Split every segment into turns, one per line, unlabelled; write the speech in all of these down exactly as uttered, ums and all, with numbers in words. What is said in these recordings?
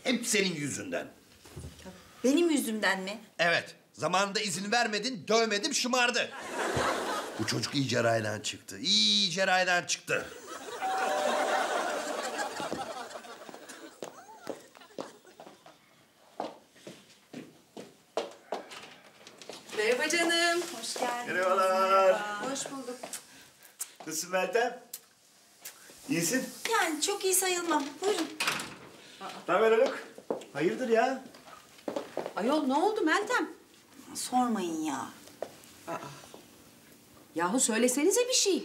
Hep senin yüzünden.
Benim yüzümden mi?
Evet. Zamanında izin vermedin, dövmedim, şımardı. Bu çocuk iyice raydan çıktı. İyice raydan çıktı.
Merhaba canım.
Hoş geldin.
Merhabalar.
Hoş bulduk.
Nasılsın Meltem? İyisin?
Yani çok iyi sayılmam. Buyurun.
Ne haber Haluk? Hayırdır ya?
Ayol ne oldu Meltem?
Sormayın ya.
Yahu söylesenize bir şey.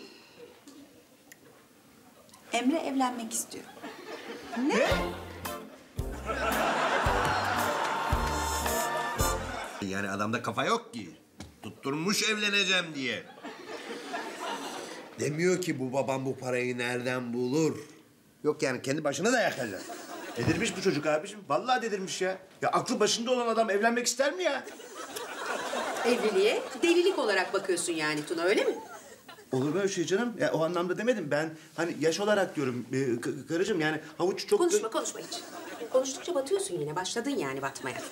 Emre evlenmek istiyor.
Ne?
Yani adamda kafa yok ki. Tutturmuş evleneceğim diye. Demiyor ki bu babam bu parayı nereden bulur. Yok yani kendi başına da yakacak.
Delirmiş bu çocuk abiciğim. Vallahi delirmiş ya. Ya aklı başında olan adam evlenmek ister mi ya?
Evliliğe delilik olarak bakıyorsun yani Tuna, öyle mi?
Olur mu öyle şey canım? Ya o anlamda demedim. Ben hani yaş olarak diyorum e, k- karıcığım yani havuç çok...
Konuşma konuşma hiç. Konuştukça batıyorsun yine. Başladın yani batmaya.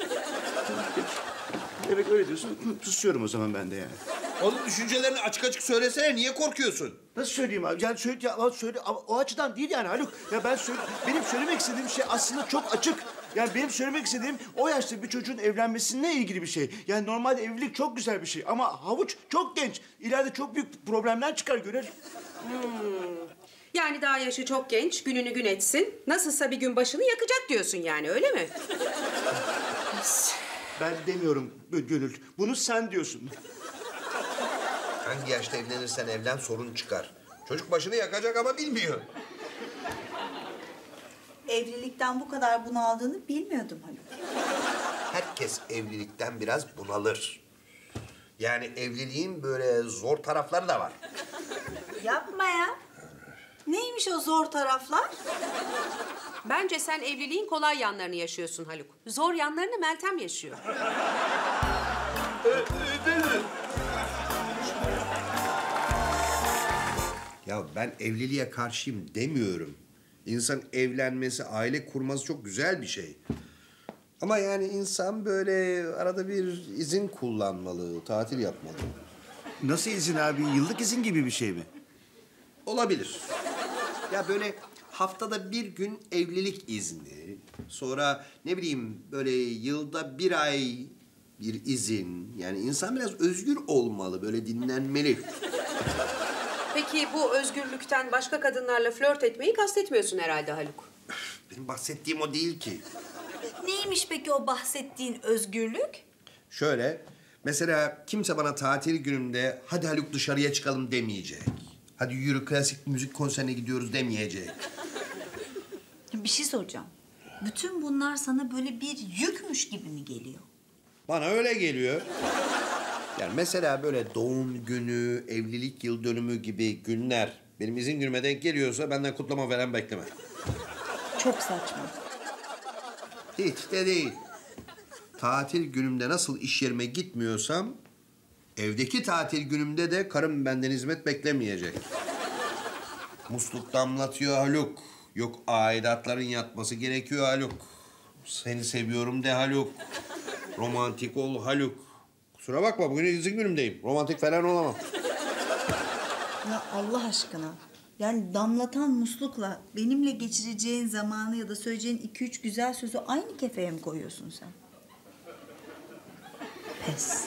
Evet öyle diyorsun. Hı, susuyorum o zaman ben de yani.
Onun düşüncelerini açık açık söylesene. Niye korkuyorsun?
Nasıl söyleyeyim abi? Yani söyle, ya, ama söyle, ama o açıdan değil yani Haluk. Ya ben söyle, benim söylemek istediğim şey aslında çok açık. Yani benim söylemek istediğim o yaşta bir çocuğun evlenmesiyle ilgili bir şey. Yani normalde evlilik çok güzel bir şey ama havuç çok genç. İleride çok büyük problemler çıkar görer.
Yani daha yaşı çok genç, gününü gün etsin. Nasılsa bir gün başını yakacak diyorsun yani, öyle mi?
Ben demiyorum Gönül. Bunu sen diyorsun.
Hangi yaşta evlenirsen evlen sorun çıkar. Çocuk başını yakacak ama bilmiyor.
Evlilikten bu kadar bunaldığını bilmiyordum Haluk.
Herkes evlilikten biraz bunalır. Yani evliliğin böyle zor tarafları da var.
Yapma ya. Neymiş o zor taraflar?
Bence sen evliliğin kolay yanlarını yaşıyorsun Haluk. Zor yanlarını Meltem yaşıyor.
Ya ben evliliğe karşıyım demiyorum. İnsan evlenmesi, aile kurması çok güzel bir şey. Ama yani insan böyle arada bir izin kullanmalı, tatil yapmalı.
Nasıl izin abi? Yıllık izin gibi bir şey mi?
Olabilir. Ya böyle haftada bir gün evlilik izni, sonra ne bileyim böyle yılda bir ay bir izin. Yani insan biraz özgür olmalı, böyle dinlenmeli.
Peki bu özgürlükten başka kadınlarla flört etmeyi kastetmiyorsun herhalde Haluk.
Benim bahsettiğim o değil ki.
Neymiş peki o bahsettiğin özgürlük?
Şöyle, mesela kimse bana tatil günümde hadi Haluk dışarıya çıkalım demeyecek. Hadi yürü klasik müzik konserine gidiyoruz demeyecek.
Bir şey soracağım. Bütün bunlar sana böyle bir yükmüş gibi mi geliyor?
Bana öyle geliyor. Yani mesela böyle doğum günü, evlilik yıl dönümü gibi günler benim izin günüme denk geliyorsa benden kutlama falan bekleme.
Çok saçma.
Hiç de değil. Tatil günümde nasıl iş yerime gitmiyorsam evdeki tatil günümde de karım benden hizmet beklemeyecek. Musluk damlatıyor Haluk. Yok aidatların yatması gerekiyor Haluk. Seni seviyorum de Haluk. Romantik ol Haluk. Kusura bakma bugün izin günümdeyim. Romantik falan olamam.
Ya Allah aşkına. Yani damlatan muslukla benimle geçireceğin zamanı ya da söyleyeceğin iki üç güzel sözü aynı kefeye mi koyuyorsun sen? Pes.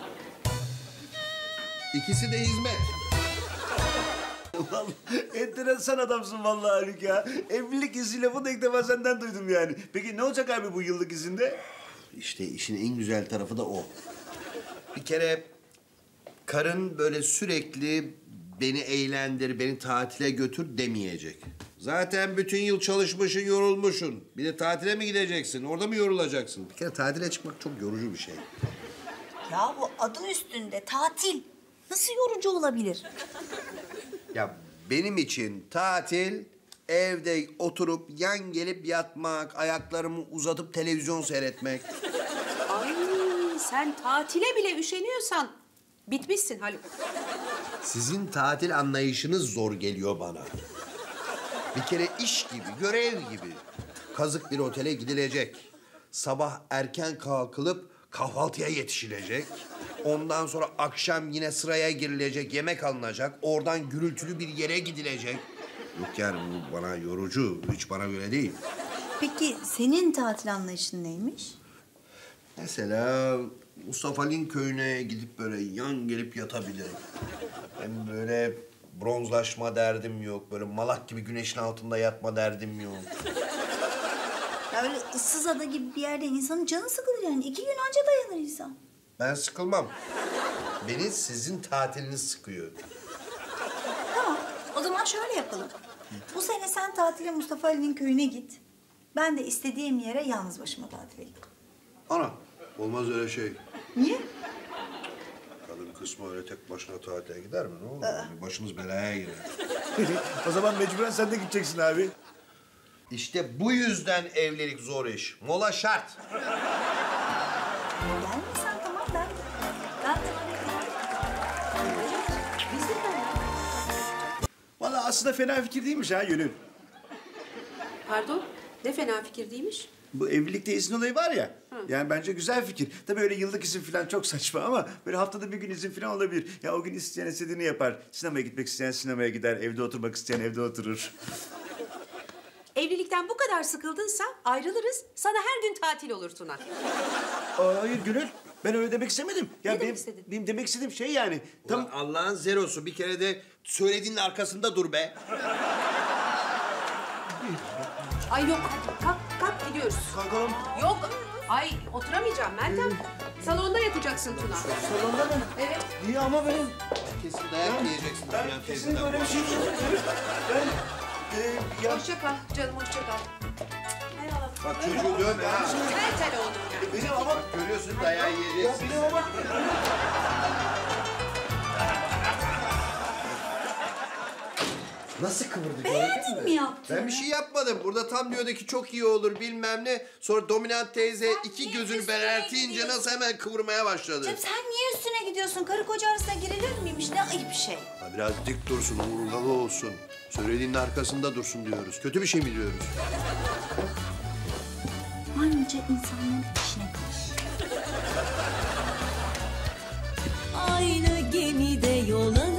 İkisi de hizmet.
Vallahi enteresan adamsın vallahi Haluk ya. Evlilik izni lafını ilk defa senden duydum yani. Peki ne olacak abi bu yıllık izinde?
İşte işin en güzel tarafı da o. Bir kere karın böyle sürekli beni eğlendir, beni tatile götür demeyecek. Zaten bütün yıl çalışmışsın, yorulmuşsun. Bir de tatile mi gideceksin? Orada mı yorulacaksın? Bir kere tatile çıkmak çok yorucu bir şey.
Ya bu adı üstünde tatil. Nasıl yorucu olabilir?
Ya benim için tatil evde oturup yan gelip yatmak, ayaklarımı uzatıp televizyon seyretmek.
Ay sen tatile bile üşeniyorsan bitmişsin Haluk.
Sizin tatil anlayışınız zor geliyor bana. Bir kere iş gibi, görev gibi. Kazık bir otele gidilecek. Sabah erken kalkılıp kahvaltıya yetişilecek. Ondan sonra akşam yine sıraya girilecek, yemek alınacak. Oradan gürültülü bir yere gidilecek. Yok yani bu bana yorucu, hiç bana göre değil.
Peki senin tatil anlayışın neymiş?
Mesela Mustafa Linköğün'e gidip böyle yan gelip yatabilirim. Hem böyle bronzlaşma derdim yok. Böyle malak gibi güneşin altında yatma derdim yok.
Ya öyle ıssız ada gibi bir yerde insanın canı sıkılır yani. İki gün anca dayanır insan.
Ben sıkılmam. Beni sizin tatiliniz sıkıyor.
Tamam, o zaman şöyle yapalım. Bu sene sen tatile Mustafa Ali'nin köyüne git. Ben de istediğim yere yalnız başıma tatile gideyim.
Ana, olmaz öyle şey.
Niye?
Kadın kısmı öyle tek başına tatile gider mi? Ne olur? Başımız belaya girer.
O zaman mecburen sen de gideceksin abi.
İşte bu yüzden evlilik zor iş. Mola şart.
Gelme sen, tamam ben. Ben Biz de böyle.
Vallahi aslında fena fikir değilmiş ha Gönül.
Pardon, ne fena fikir değilmiş.
Bu evlilikte izin olayı var ya. Yani bence güzel fikir. Tabii öyle yıllık izin falan çok saçma ama böyle haftada bir gün izin falan olabilir. Ya o gün isteyen istediğini yapar. Sinemaya gitmek isteyen sinemaya gider. Evde oturmak isteyen evde oturur.
Evlilikten bu kadar sıkıldınsa ayrılırız. Sana her gün tatil olur Tuna.
Aa, hayır Gönül. Ben öyle demek istemedim. Ya
Ne demek
benim,
istedin?
benim demek istediğim şey yani. Tam
Tam Allah'ın zerosu. Bir kere de söylediğinin arkasında dur be.
Ay yok, kalk, kalk gidiyoruz.
kalkalım.
Yok, ay oturamayacağım Meltem. Salonda yatacaksın Tuna.
Salonda mı?
Evet.
Niye ama benim?
Kesin dayak yiyeceksin.
Ben
Bülent
kesinlikle
teyzeden.
öyle bir şey değil. Ben e, ya
Hoşça kal canım, hoşça kal.
Bak çocuğu dövme ha.
Meltem oğlum ya.
benim ama
Görüyorsun dayağı
ya
yiyeceksin.
benim ama
Nasıl kıvırdı?
Beğendin mi yaptın?
Ben bir şey yapmadım. Burada tam diyordu ki çok iyi olur bilmem ne. Sonra dominant teyze iki
niye
gözünü
üstüne
berelteyince
gidiyorsun?
nasıl hemen kıvırmaya başladı.
Canım sen niye üstüne gidiyorsun? Karı koca arasına girilir miymiş? Ne ayıp şey.
Ha, biraz dik dursun, uğurlalı olsun. Söylediğinin arkasında dursun diyoruz. Kötü bir şey mi diyoruz?
Anca insanların içine karış.
Aynı gemide yol alır.